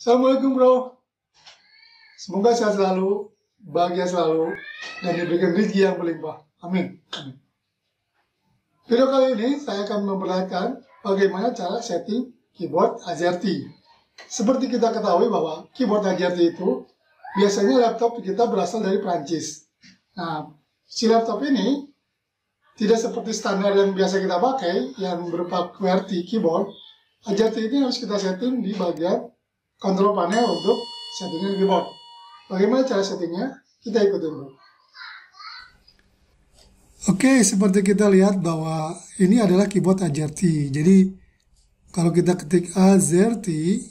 Assalamualaikum bro. Semoga sehat selalu, bahagia selalu, dan diberikan rezeki yang berlimpah. Amin. Amin. Video kali ini saya akan memperlihatkan bagaimana cara setting keyboard AZERTY. Seperti kita ketahui bahwa keyboard AZERTY itu biasanya laptop kita berasal dari Prancis. Nah, si laptop ini tidak seperti standar yang biasa kita pakai yang berupa QWERTY keyboard. AZERTY ini harus kita setting di bagian kontrol panel untuk settingan keyboard. Bagaimana cara settingnya? Kita ikutin dulu. Oke, seperti kita lihat bahwa ini adalah keyboard AZERTY. Jadi, kalau kita ketik AZERTY,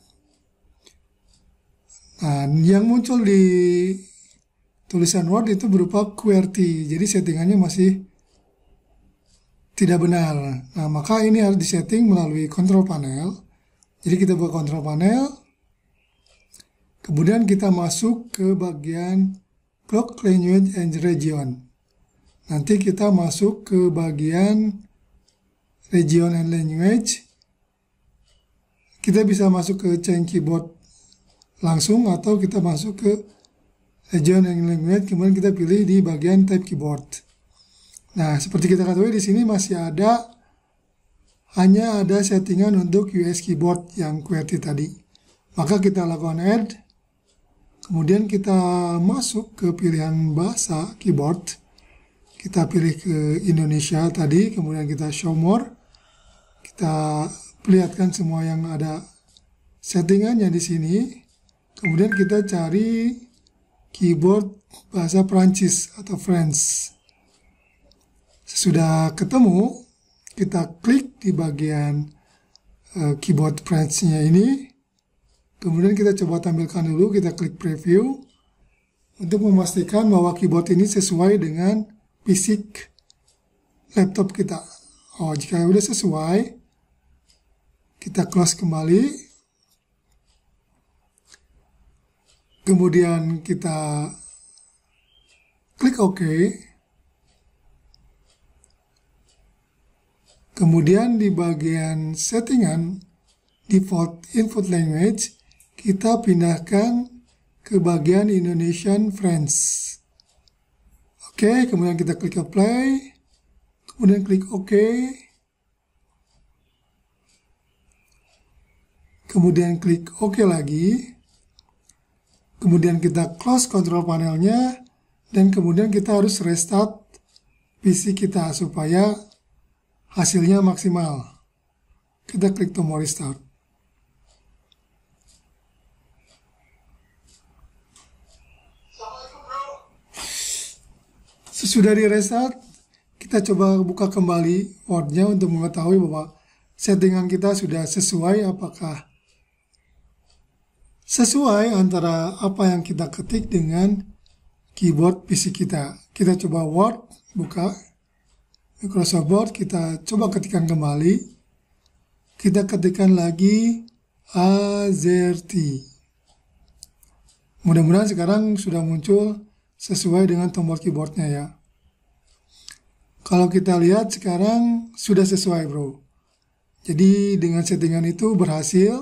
nah, yang muncul di tulisan Word itu berupa QWERTY. Jadi, settingannya masih tidak benar. Nah, maka ini harus disetting melalui kontrol panel. Jadi, kita buka kontrol panel. Kemudian kita masuk ke bagian Clock Language and Region. Nanti kita masuk ke bagian Region and Language. Kita bisa masuk ke Change Keyboard langsung atau kita masuk ke Region and Language. Kemudian kita pilih di bagian Type Keyboard. Nah, seperti kita ketahui di sini masih hanya ada settingan untuk US Keyboard yang QWERTY tadi. Maka kita lakukan Add. Kemudian kita masuk ke pilihan bahasa keyboard. Kita pilih ke Indonesia tadi, kemudian kita show more. Kita perlihatkan semua yang ada settingannya di sini. Kemudian kita cari keyboard bahasa Prancis atau French. Sesudah ketemu, kita klik di bagian keyboard French-nya ini. Kemudian kita coba tampilkan dulu, kita klik preview untuk memastikan bahwa keyboard ini sesuai dengan fisik laptop kita. Oh, jika sudah sesuai, kita close kembali. Kemudian kita klik OK. Kemudian di bagian settingan default input language, kita pindahkan ke bagian Indonesian French. Oke, kemudian kita klik apply, kemudian klik OK. Kemudian klik OK lagi. Kemudian kita close control panelnya, dan kemudian kita harus restart PC kita supaya hasilnya maksimal. Kita klik tombol restart. Sesudah di restart, kita coba buka kembali Word-nya untuk mengetahui bahwa settingan kita sudah sesuai, apakah sesuai antara apa yang kita ketik dengan keyboard PC kita. Kita coba Word, buka Microsoft Word, kita coba ketikkan kembali. Kita ketikkan lagi AZERTY. Mudah-mudahan sekarang sudah muncul sesuai dengan tombol keyboardnya ya. Kalau kita lihat sekarang sudah sesuai bro. Jadi dengan settingan itu berhasil.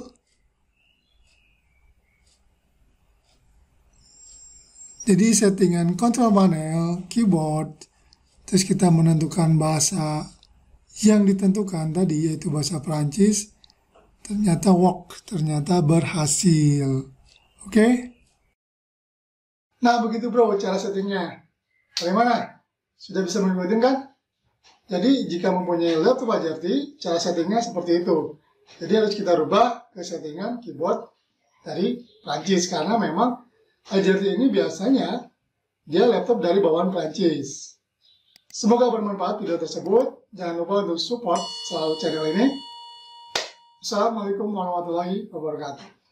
Jadi settingan control panel, keyboard, terus kita menentukan bahasa yang ditentukan tadi yaitu bahasa Prancis, ternyata work, ternyata berhasil. Oke? Nah, begitu bro cara settingnya. Bagaimana? Sudah bisa menikmati kan? Jadi, jika mempunyai laptop AZERTY, cara settingnya seperti itu. Jadi, harus kita rubah ke settingan keyboard dari Prancis. Karena memang AZERTY ini biasanya dia laptop dari bawaan Prancis. Semoga bermanfaat video tersebut. Jangan lupa untuk support selalu channel ini. Assalamualaikum warahmatullahi wabarakatuh.